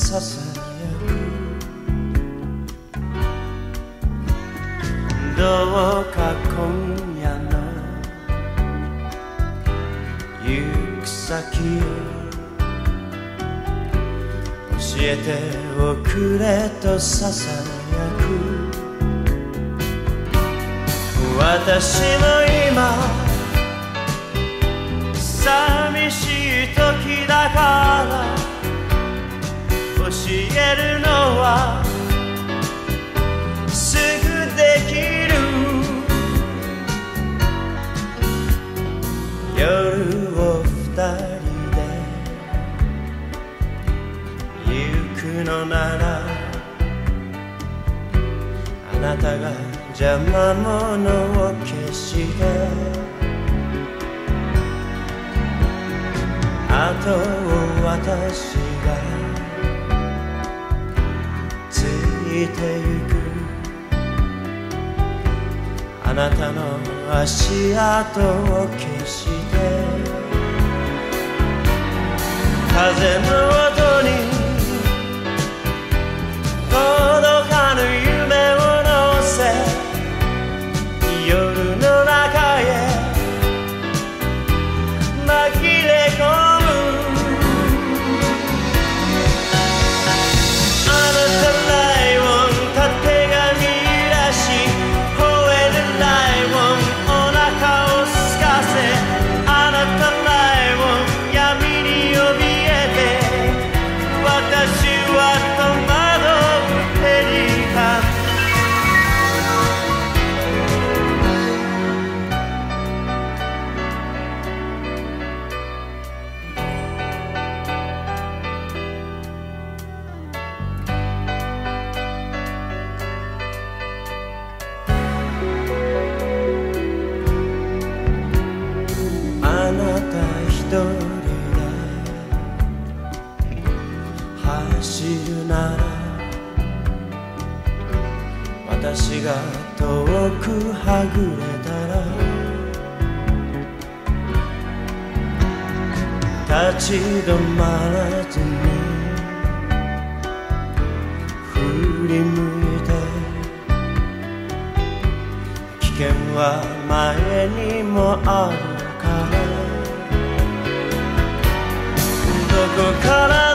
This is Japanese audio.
ささやくどうか今夜の行く先を教えておくれとささやく私の今寂しい時だから教えるのはすぐできる夜を二人で行くのならあなたが邪魔者を消してあとを私がついてゆくあなたの足跡を消して風の音に届かぬ夢を乗せ夜の中へ紛れ込むあなたライオンたてがみらし吠えるライオンお腹をすかせあなたライオン闇に怯えて私は戸惑うペリカンあなた一人で走るなら私が遠くはぐれたら立ち止まらずに振り向いて危険は前にもあるからどこから